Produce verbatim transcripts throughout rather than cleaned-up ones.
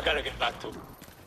gotta get back to.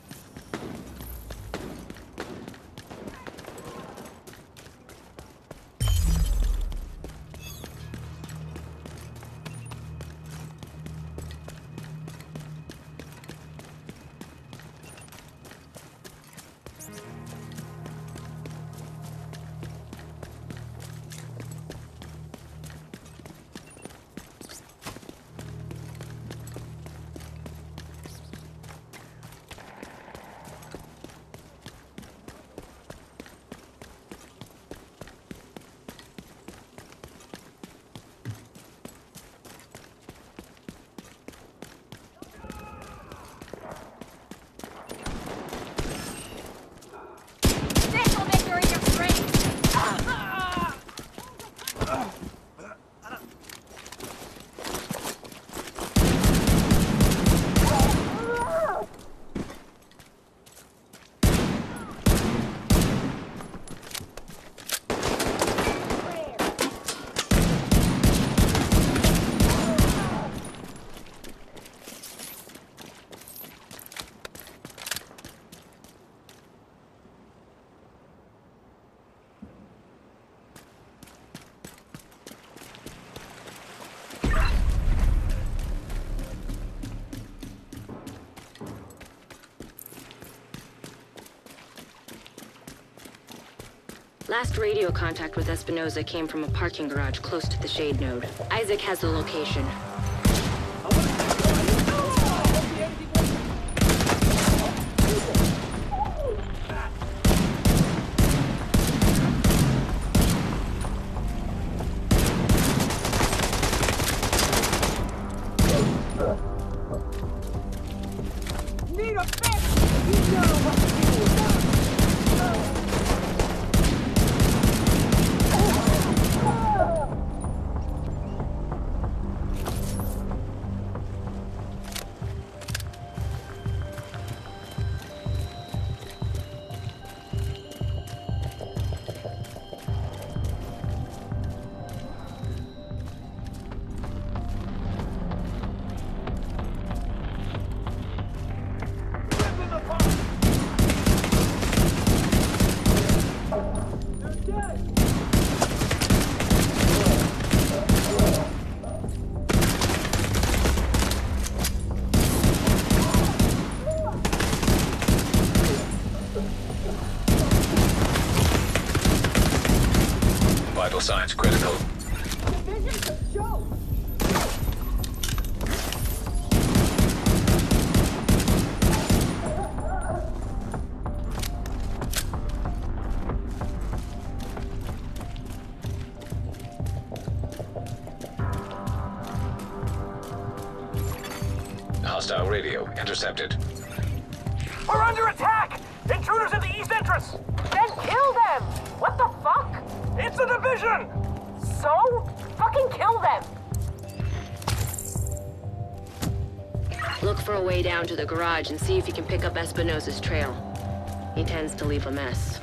Last radio contact with Espinosa came from a parking garage close to the shade node. Isaac has the location. Need a fix! You know what to do! Vital signs critical. Hostile radio intercepted. We're under attack! Intruders at the east entrance! Then kill them! What the fuck? It's a division! So? Fucking kill them! Look for a way down to the garage and see if you can pick up Espinosa's trail. He tends to leave a mess.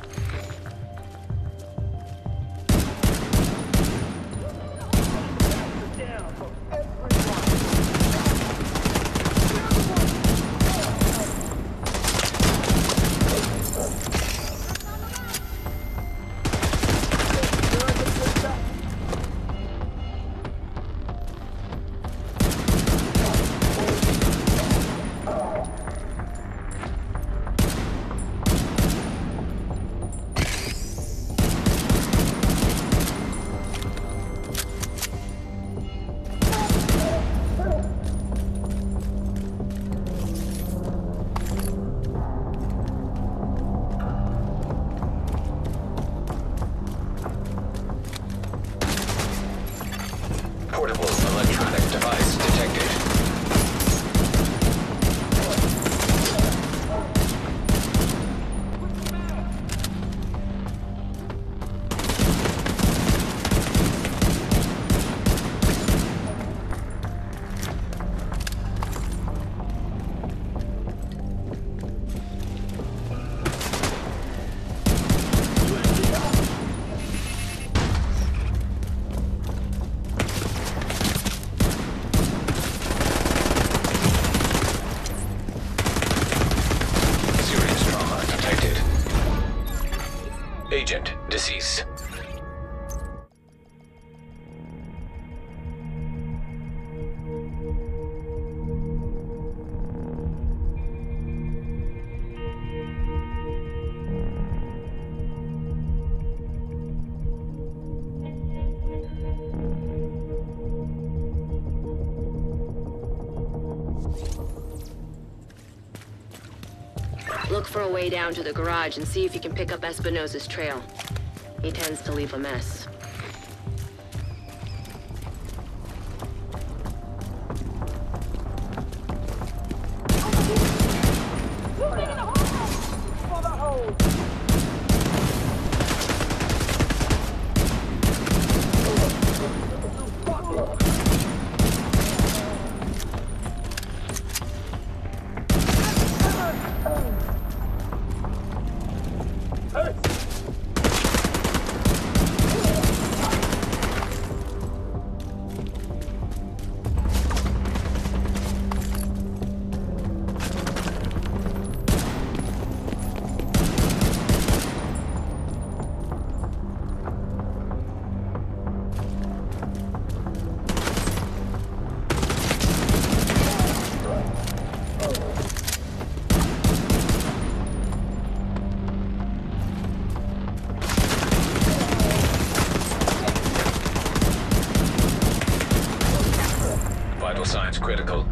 Look for a way down to the garage and see if you can pick up Espinosa's trail. He tends to leave a mess. Signs critical.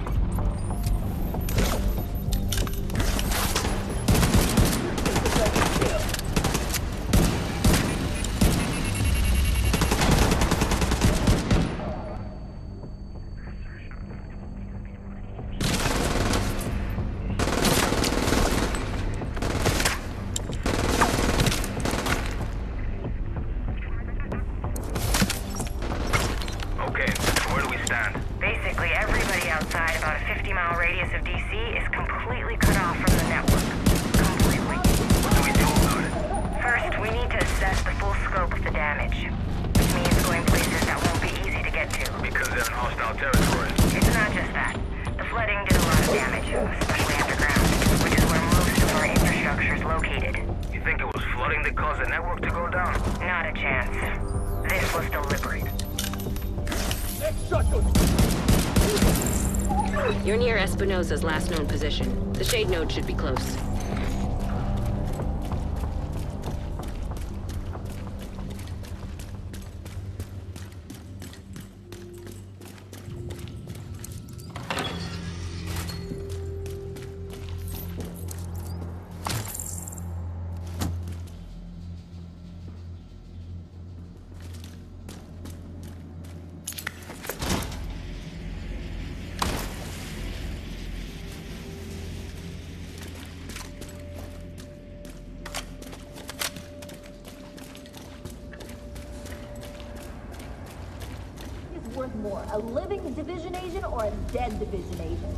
Okay, where do we stand? Basically, everybody outside about a fifty mile radius of D C is completely cut off from the network. Completely. What do we do about it? First, we need to assess the full scope of the damage. Which means going places that won't be easy to get to. Because they're in hostile territory. It's not just that. The flooding did a lot of damage, especially underground, which is where most of our infrastructure is located. You think it was flooding that caused the network to go down? Not a chance. This was deliberate. You're near Espinosa's last known position. The shade node should be close. Worth more, a living division agent or a dead division agent?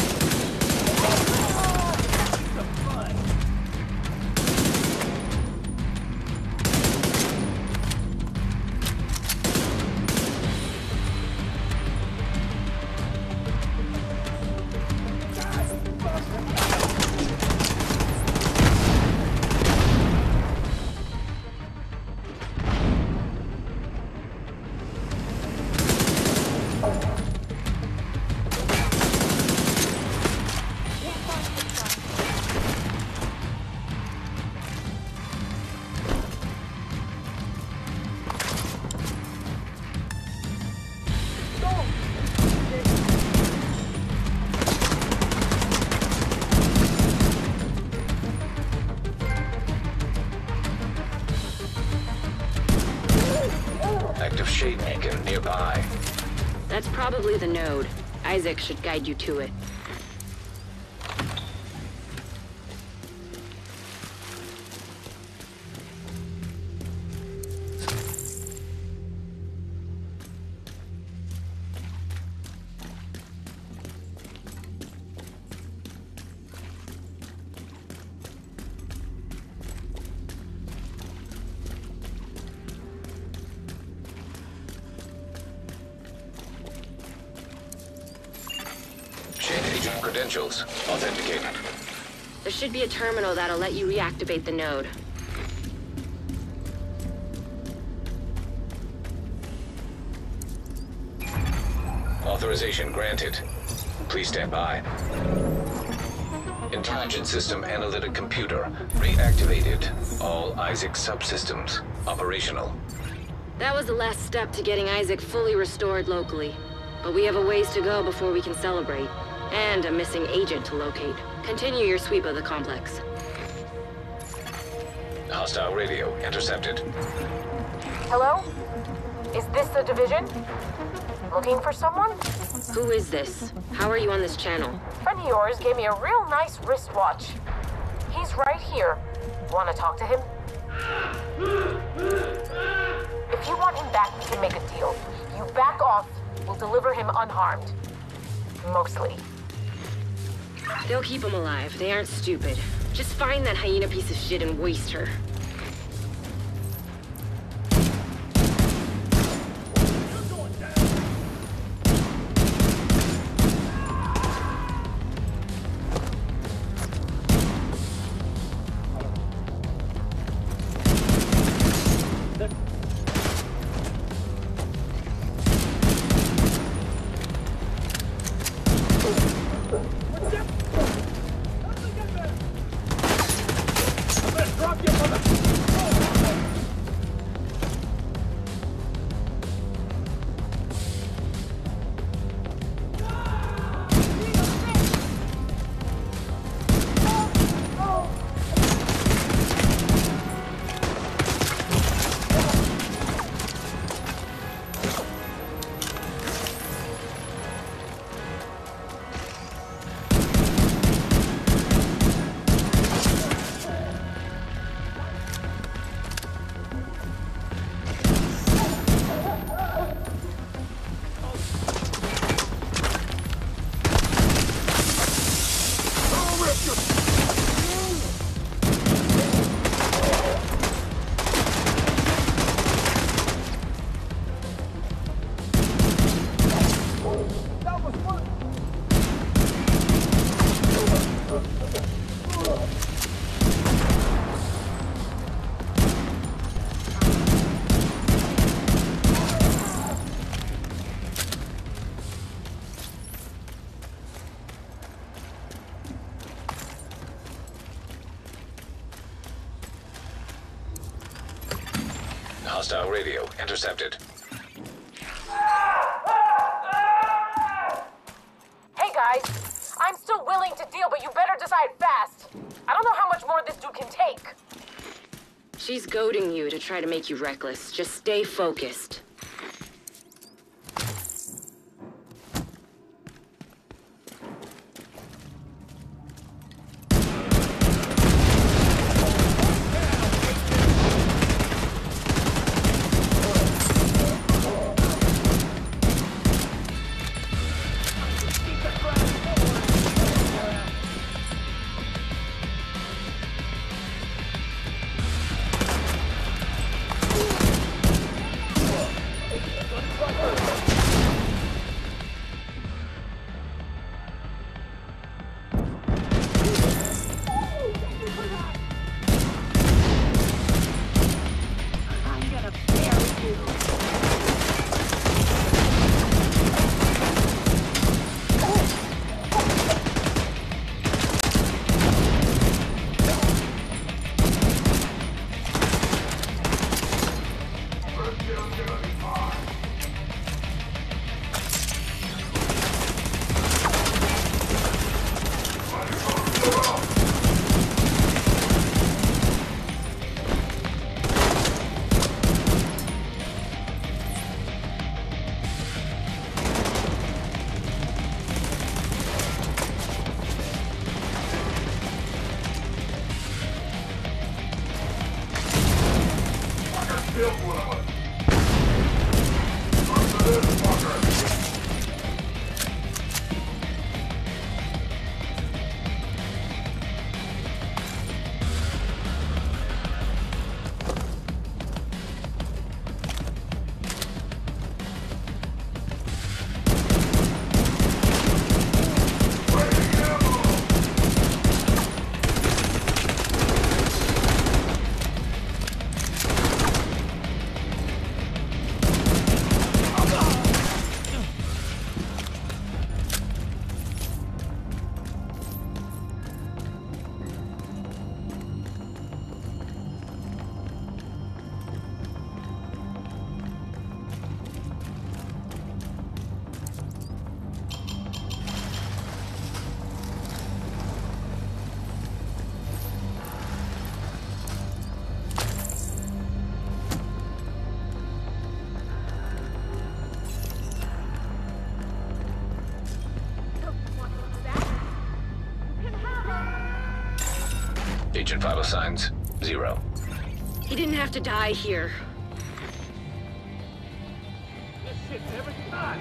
Active shade beacon nearby. That's probably the node. Isaac should guide you to it. Credentials authenticated. There should be a terminal that'll let you reactivate the node. Authorization granted. Please stand by. Intelligence system analytic computer reactivated. All Isaac subsystems operational. That was the last step to getting Isaac fully restored locally. But we have a ways to go before we can celebrate. And a missing agent to locate. Continue your sweep of the complex. Hostile radio intercepted. Hello? Is this the division? Looking for someone? Who is this? How are you on this channel? Friend of yours gave me a real nice wristwatch. He's right here. Want to talk to him? If you want him back, we can make a deal. You back off, we'll deliver him unharmed. Mostly. They'll keep him alive. They aren't stupid. Just find that hyena piece of shit and waste her. Hostile radio intercepted. Hey guys, I'm still willing to deal, but you better decide fast. I don't know how much more this dude can take. She's goading you to try to make you reckless. Just stay focused. Agent vital signs, zero. He didn't have to die here. This shit's everything on.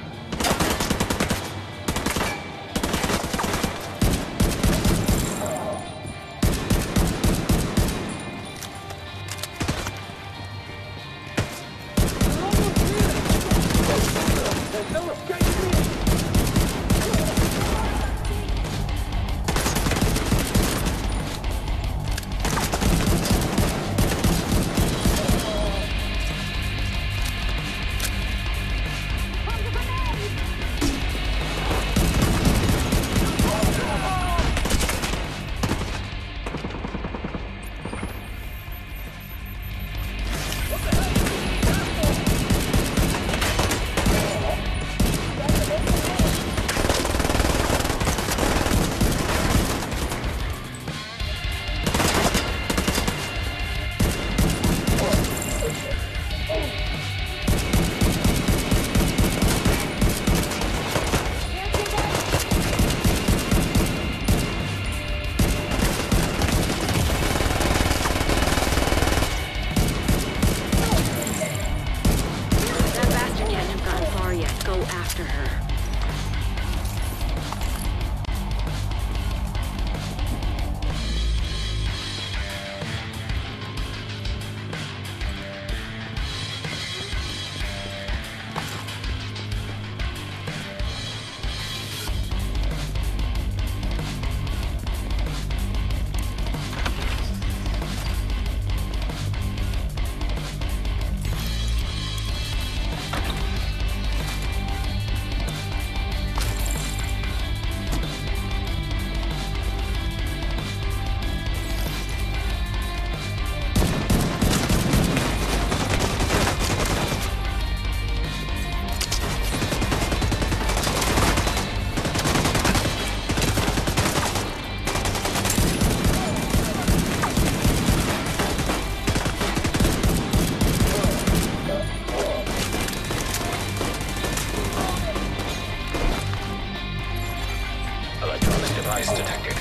Device detected.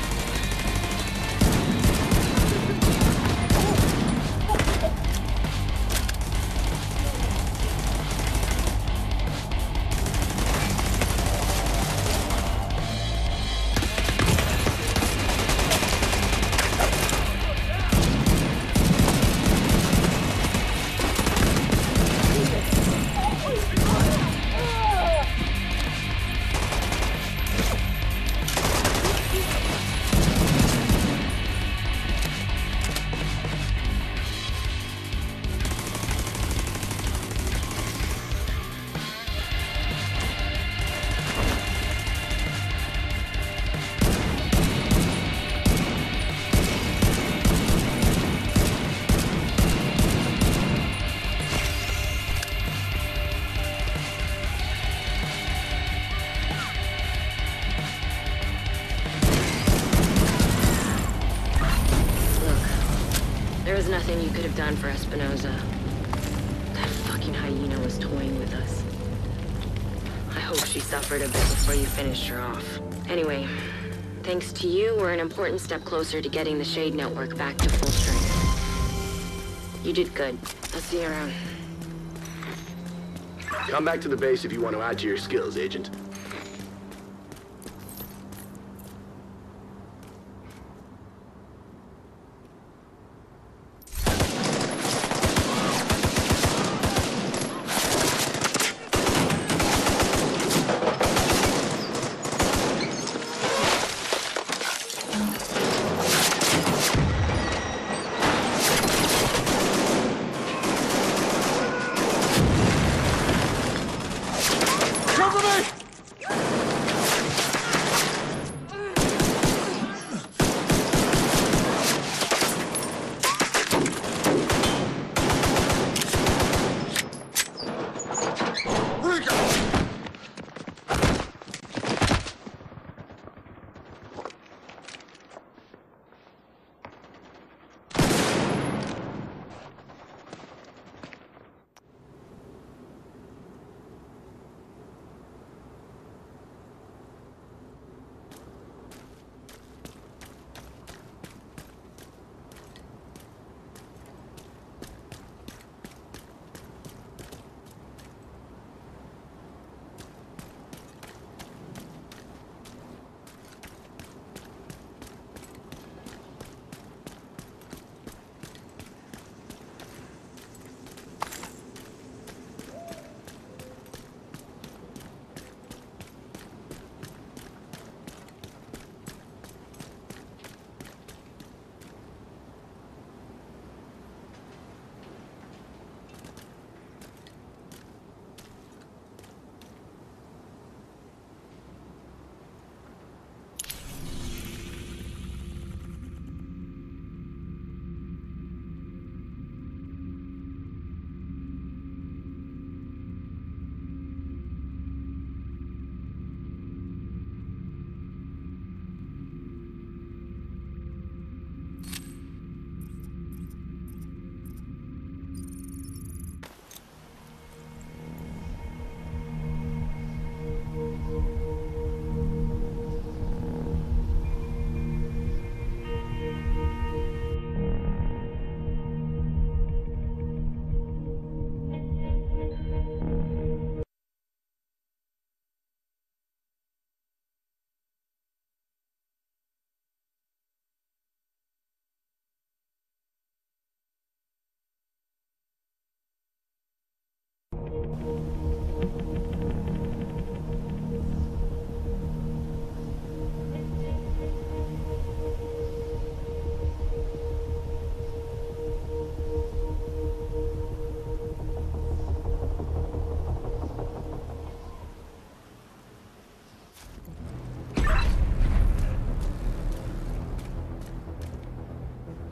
There was nothing you could have done for Espinosa. That fucking hyena was toying with us. I hope she suffered a bit before you finished her off. Anyway, thanks to you, we're an important step closer to getting the Shade Network back to full strength. You did good. I'll see you around. Come back to the base if you want to add to your skills, Agent. Cover me!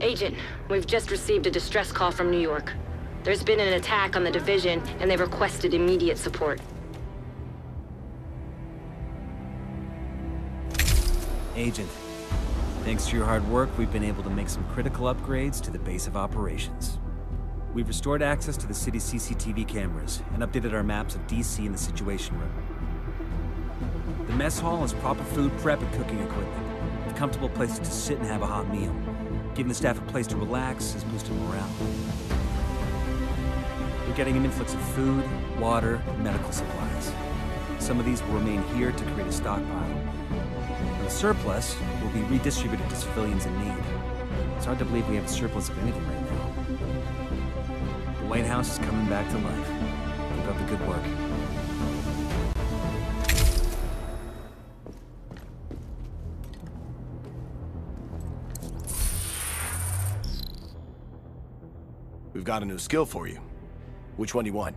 Agent, we've just received a distress call from New York. There's been an attack on the Division, and they've requested immediate support. Agent, thanks to your hard work, we've been able to make some critical upgrades to the base of operations. We've restored access to the city's C C T V cameras and updated our maps of D C and the Situation Room. The mess hall has proper food prep and cooking equipment, with comfortable places to sit and have a hot meal. Giving the staff a place to relax has boosted morale. We're getting an influx of food, water, and medical supplies. Some of these will remain here to create a stockpile. And the surplus will be redistributed to civilians in need. It's hard to believe we have a surplus of anything right now. The White House is coming back to life. Keep up the good work. We've got a new skill for you. Which one do you want?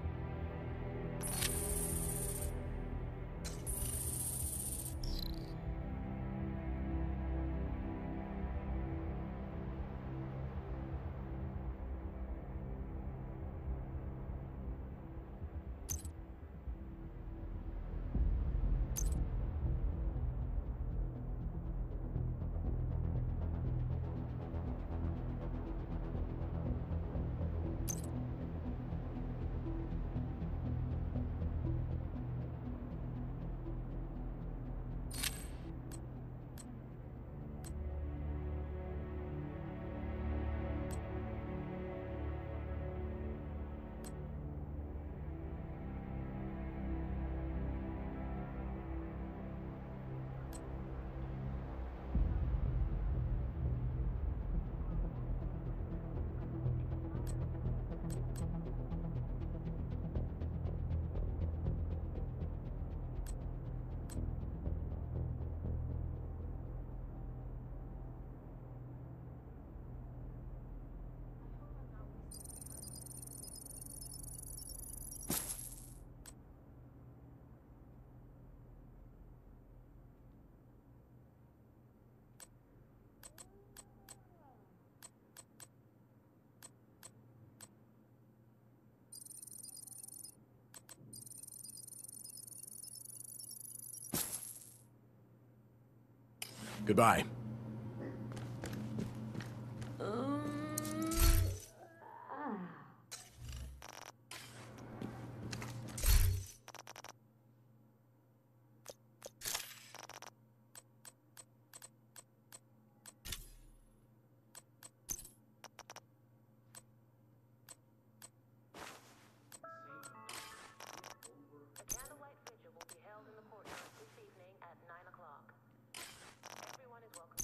Goodbye. Candlelight vigil will be held in the courtyard this evening at nine o'clock. Everyone is welcome.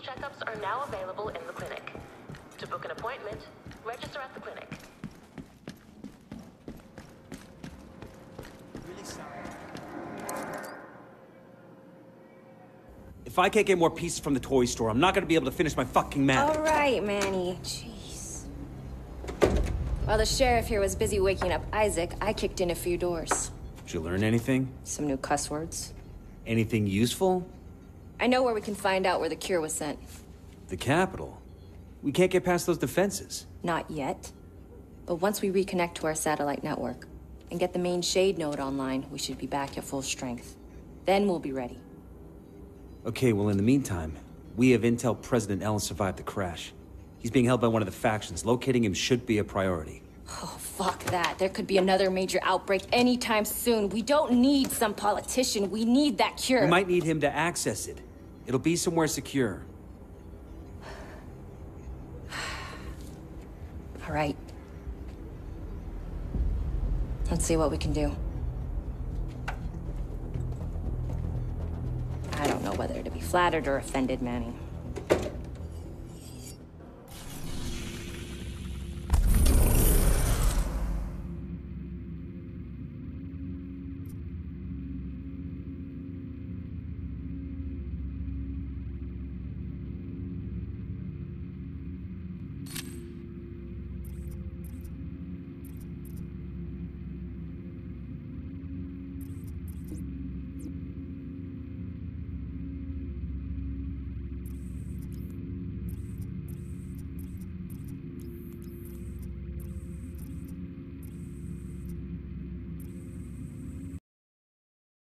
checkups are now available in the clinic. To book an appointment, register at the clinic. Really sorry. If I can't get more pieces from the toy store, I'm not gonna be able to finish my fucking map. All right, Manny. Jeez. While the sheriff here was busy waking up Isaac, I kicked in a few doors. Did you learn anything? Some new cuss words. Anything useful? I know where we can find out where the cure was sent. The capital? We can't get past those defenses. Not yet. But once we reconnect to our satellite network and get the main Shade node online, we should be back at full strength. Then we'll be ready. Okay, well in the meantime, we have intel President Ellen survived the crash. He's being held by one of the factions. Locating him should be a priority. Oh, fuck that. There could be another major outbreak anytime soon. We don't need some politician. We need that cure. We might need him to access it. It'll be somewhere secure. All right. Let's see what we can do. I don't know whether to be flattered or offended, Manny.